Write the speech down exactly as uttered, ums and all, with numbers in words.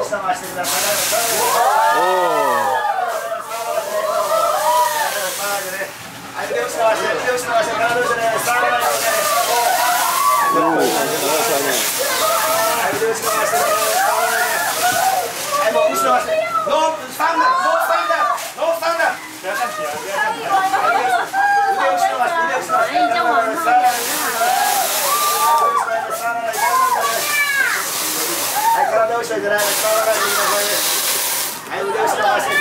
下回してください。 おはい、腕を下回して、腕を下回して、体を下ね、下がらないようにね。 お。おお。 はい、腕を下回して、下がらないね。はい、もう後ろ回して、ノースタンダー、ノースタンダー、ノースタンダー。腕を下回して、腕を下回して、下がらない。はい、体を下げて、下がらないでくださいね。はい、腕を下回して。